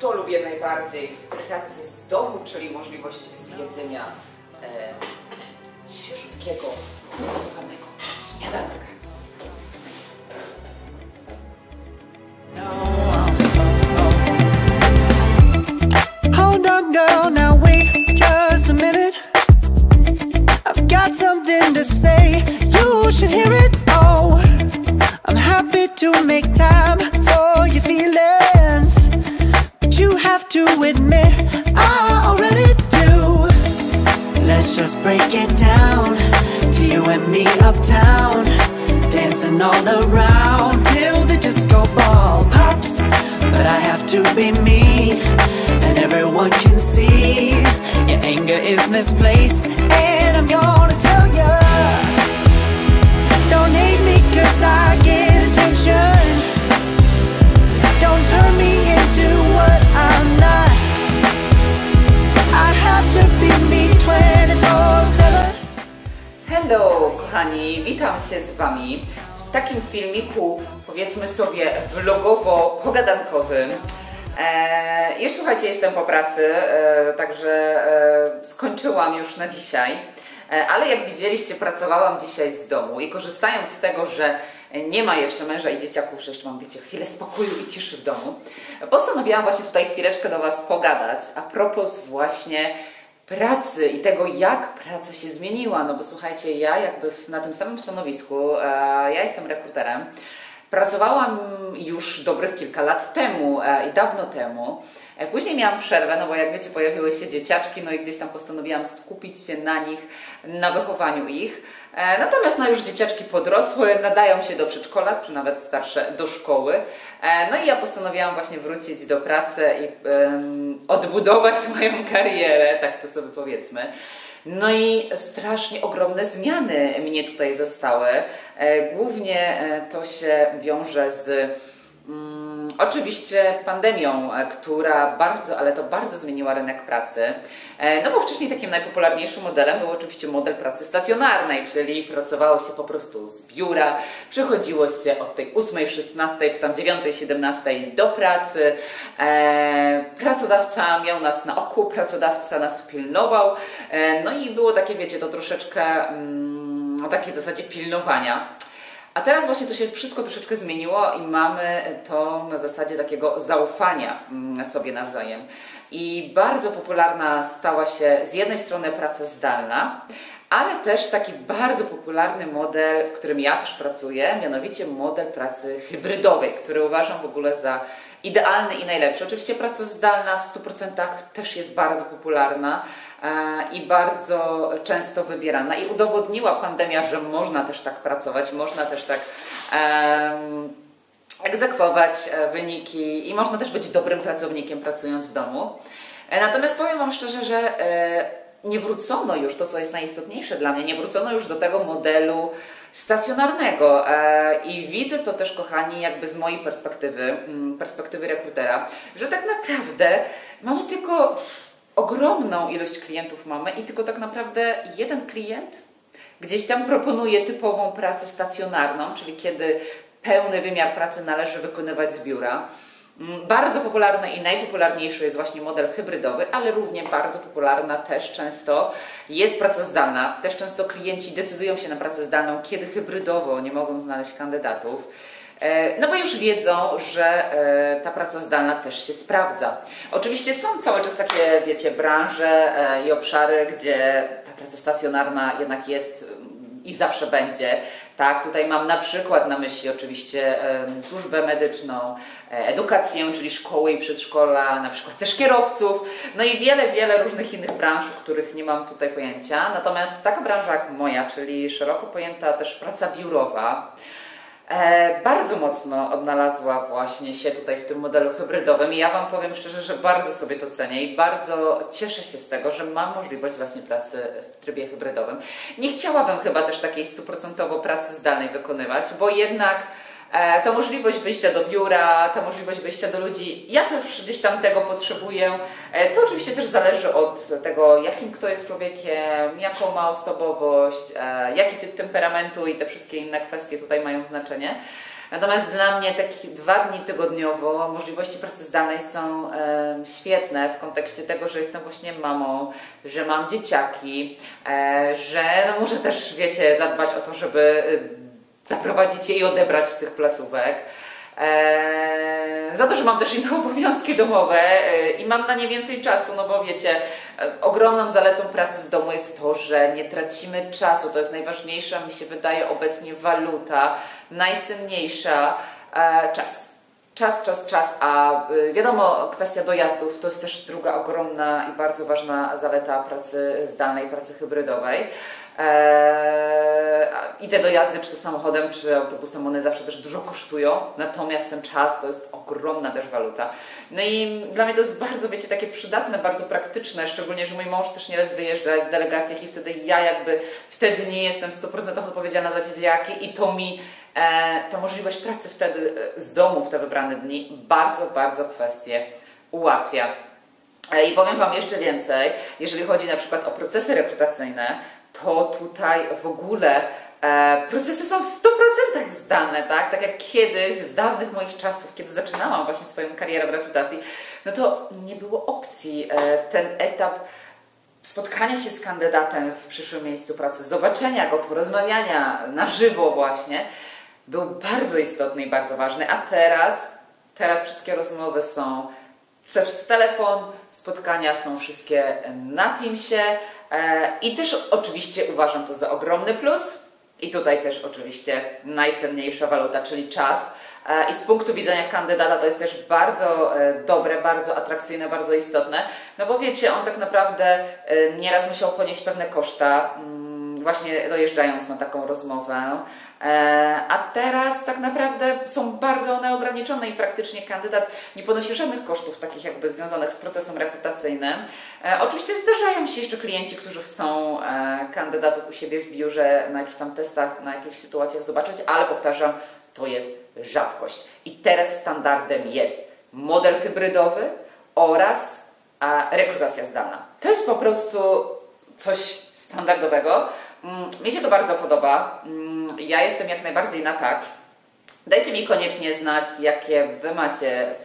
To lubię najbardziej w pracy z domu, czyli możliwość zjedzenia świeżutkiego, ugotowanego śniadanka. Hold on, girl, now wait just a minute. I've got something to say, you should hear it. Oh, I'm happy to make time for your feelings, but you have to admit I already do. Let's just break it down to you and me uptown, dancing all around till the disco ball pops. But I have to be me, and everyone can see your anger is misplaced, and I'm gonna tell ya, don't hate me cause I get attention. Don't turn me into what I'm not. I have to be me 24/7. Hello kochani, witam się z Wami w takim filmiku, powiedzmy sobie vlogowo-pogadankowym. Już słuchajcie, jestem po pracy, także skończyłam już na dzisiaj, ale jak widzieliście, pracowałam dzisiaj z domu i korzystając z tego, że nie ma jeszcze męża i dzieciaków, że jeszcze mam, wiecie, chwilę spokoju i ciszy w domu, postanowiłam właśnie tutaj chwileczkę do Was pogadać a propos właśnie pracy i tego, jak praca się zmieniła. No bo słuchajcie, ja jakby na tym samym stanowisku, ja jestem rekruterem, pracowałam już dobrych kilka lat temu i dawno temu. Później miałam przerwę, no bo jak wiecie, pojawiły się dzieciaczki, no i gdzieś tam postanowiłam skupić się na nich, na wychowaniu ich. Natomiast no już dzieciaczki podrosły, nadają się do przedszkola, czy nawet starsze do szkoły. No i ja postanowiłam właśnie wrócić do pracy i odbudować moją karierę, tak to sobie powiedzmy. No i strasznie ogromne zmiany mnie tutaj zostały. Głównie to się wiąże z oczywiście pandemią, która bardzo, ale to bardzo zmieniła rynek pracy. No bo wcześniej takim najpopularniejszym modelem był oczywiście model pracy stacjonarnej, czyli pracowało się po prostu z biura, przychodziło się od tej 8:16 czy tam 9:17 do pracy. Pracodawca miał nas na oku, pracodawca nas pilnował. No i było takie, wiecie, to troszeczkę o takiej zasadzie pilnowania. A teraz właśnie to się wszystko troszeczkę zmieniło i mamy to na zasadzie takiego zaufania sobie nawzajem. I bardzo popularna stała się z jednej strony praca zdalna, ale też taki bardzo popularny model, w którym ja też pracuję, mianowicie model pracy hybrydowej, który uważam w ogóle za idealny i najlepszy. Oczywiście praca zdalna w 100% też jest bardzo popularna i bardzo często wybierana i udowodniła pandemia, że można też tak pracować, można też tak egzekwować wyniki i można też być dobrym pracownikiem pracując w domu. Natomiast powiem Wam szczerze, że nie wrócono już, to co jest najistotniejsze dla mnie, nie wrócono już do tego modelu stacjonarnego i widzę to też, kochani, jakby z mojej perspektywy rekrutera, że tak naprawdę mamy tylko ogromną ilość klientów i tylko tak naprawdę jeden klient gdzieś tam proponuje typową pracę stacjonarną, czyli kiedy pełny wymiar pracy należy wykonywać z biura. Bardzo popularny i najpopularniejszy jest właśnie model hybrydowy, ale równie bardzo popularna też często jest praca zdalna. Też często klienci decydują się na pracę zdalną, kiedy hybrydowo nie mogą znaleźć kandydatów. No bo już wiedzą, że ta praca zdalna też się sprawdza. Oczywiście są cały czas takie, wiecie, branże i obszary, gdzie ta praca stacjonarna jednak jest i zawsze będzie. Tak, tutaj mam na przykład na myśli oczywiście służbę medyczną, edukację, czyli szkoły i przedszkola, na przykład też kierowców, no i wiele różnych innych branż, o których nie mam tutaj pojęcia. Natomiast taka branża jak moja, czyli szeroko pojęta też praca biurowa, bardzo mocno odnalazła właśnie się tutaj w tym modelu hybrydowym i ja Wam powiem szczerze, że bardzo sobie to cenię i bardzo cieszę się z tego, że mam możliwość właśnie pracy w trybie hybrydowym. Nie chciałabym chyba też takiej 100% pracy zdalnej wykonywać, bo jednak ta możliwość wyjścia do biura, ta możliwość wyjścia do ludzi, ja też gdzieś tam tego potrzebuję. To oczywiście też zależy od tego, jakim kto jest człowiekiem, jaką ma osobowość, jaki typ temperamentu i te wszystkie inne kwestie tutaj mają znaczenie. Natomiast dla mnie takie 2 dni tygodniowo możliwości pracy zdalnej są świetne w kontekście tego, że jestem właśnie mamą, że mam dzieciaki, że no muszę też, wiecie, zadbać o to, żeby zaprowadzić je i odebrać z tych placówek. Za to, że mam też inne obowiązki domowe i mam na nie więcej czasu, no bo wiecie, ogromną zaletą pracy z domu jest to, że nie tracimy czasu, to jest najważniejsza, mi się wydaje obecnie waluta, najcenniejsza, czas. Czas, a wiadomo, kwestia dojazdów to jest też druga ogromna i bardzo ważna zaleta pracy zdalnej, pracy hybrydowej. I te dojazdy, czy to samochodem, czy autobusem, one zawsze też dużo kosztują, natomiast ten czas to jest ogromna też waluta. No i dla mnie to jest bardzo, wiecie, takie przydatne, bardzo praktyczne, szczególnie, że mój mąż też nieraz wyjeżdża z delegacjach i wtedy ja jakby wtedy nie jestem w 100% odpowiedzialna za dzieciaki i to mi ta możliwość pracy wtedy z domu w te wybrane dni bardzo kwestię ułatwia. I powiem Wam jeszcze więcej, jeżeli chodzi na przykład o procesy rekrutacyjne, to tutaj w ogóle procesy są w 100% zdalne, tak? Tak jak kiedyś, z dawnych moich czasów, kiedy zaczynałam właśnie swoją karierę w rekrutacji, no to nie było opcji. Ten etap spotkania się z kandydatem w przyszłym miejscu pracy, zobaczenia go, porozmawiania na żywo właśnie, był bardzo istotny i bardzo ważny, a teraz wszystkie rozmowy są przez telefon, spotkania są wszystkie na Teamsie i też oczywiście uważam to za ogromny plus i tutaj też oczywiście najcenniejsza waluta, czyli czas. I z punktu widzenia kandydata to jest też bardzo dobre, bardzo atrakcyjne, bardzo istotne, no bo wiecie, on tak naprawdę nieraz musiał ponieść pewne koszta, właśnie dojeżdżając na taką rozmowę, a teraz tak naprawdę są bardzo one ograniczone i praktycznie kandydat nie ponosi żadnych kosztów takich jakby związanych z procesem rekrutacyjnym. Oczywiście zdarzają się jeszcze klienci, którzy chcą kandydatów u siebie w biurze na jakichś tam testach, na jakichś sytuacjach zobaczyć, ale powtarzam, to jest rzadkość. I teraz standardem jest model hybrydowy oraz rekrutacja zdalna. To jest po prostu coś standardowego. Mi się to bardzo podoba. Ja jestem jak najbardziej na tak. Dajcie mi koniecznie znać, jakie Wy macie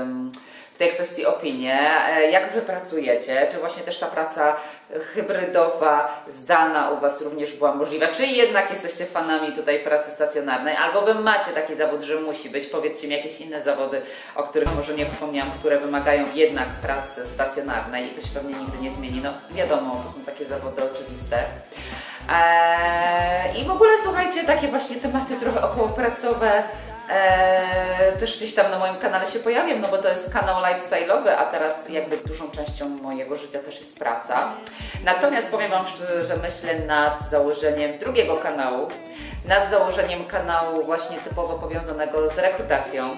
w tej kwestii opinie, jak Wy pracujecie, czy właśnie też ta praca hybrydowa, zdalna u Was również była możliwa, czy jednak jesteście fanami tutaj pracy stacjonarnej, albo Wy macie taki zawód, że musi być, powiedzcie mi jakieś inne zawody, o których może nie wspomniałam, które wymagają jednak pracy stacjonarnej i to się pewnie nigdy nie zmieni. No wiadomo, to są takie zawody oczywiste. I w ogóle słuchajcie, takie właśnie tematy trochę okołopracowe też gdzieś tam na moim kanale się pojawią, no bo to jest kanał lifestyle'owy, a teraz jakby dużą częścią mojego życia też jest praca. Natomiast powiem Wam szczerze, że myślę nad założeniem drugiego kanału, nad założeniem kanału właśnie typowo powiązanego z rekrutacją.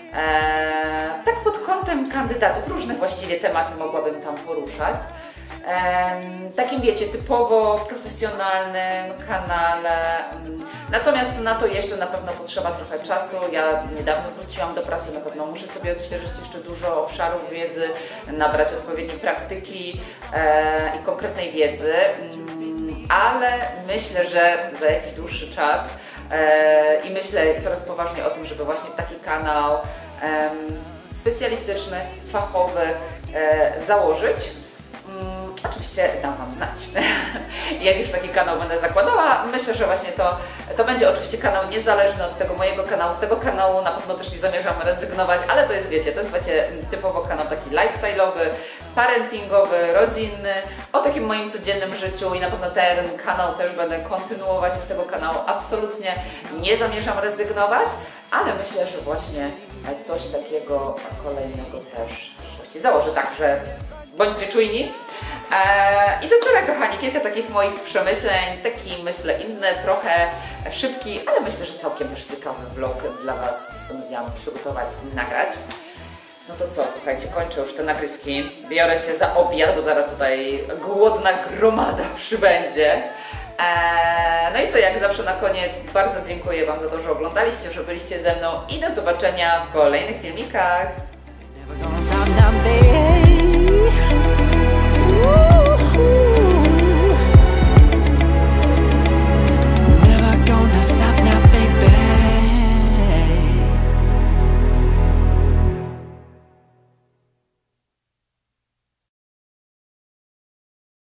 Tak pod kątem kandydatów, różne właściwie tematy mogłabym tam poruszać. Takim wiecie, typowo profesjonalnym kanale. Natomiast na to jeszcze na pewno potrzeba trochę czasu. Ja niedawno wróciłam do pracy, na pewno muszę sobie odświeżyć jeszcze dużo obszarów wiedzy, nabrać odpowiedniej praktyki i konkretnej wiedzy. Ale myślę, że za jakiś dłuższy czas i myślę coraz poważniej o tym, żeby właśnie taki kanał specjalistyczny, fachowy założyć. Oczywiście dam Wam znać. Jak już taki kanał będę zakładała, myślę, że właśnie to będzie oczywiście kanał niezależny od tego mojego kanału. Z tego kanału na pewno też nie zamierzam rezygnować, ale to jest, wiecie, typowo kanał taki lifestyle'owy, parentingowy, rodzinny, o takim moim codziennym życiu i na pewno ten kanał też będę kontynuować. Z tego kanału absolutnie nie zamierzam rezygnować, ale myślę, że właśnie coś takiego kolejnego też w przyszłości założę, także bądźcie czujni. I to tyle, kochani, kilka takich moich przemyśleń, taki myślę inny, trochę szybki, ale myślę, że całkiem też ciekawy vlog dla Was postanowiłam przygotować i nagrać. No to co, słuchajcie, kończę już te nagrywki, biorę się za obiad, bo zaraz tutaj głodna gromada przybędzie. No i co, jak zawsze na koniec, bardzo dziękuję Wam za to, że oglądaliście, że byliście ze mną i do zobaczenia w kolejnych filmikach.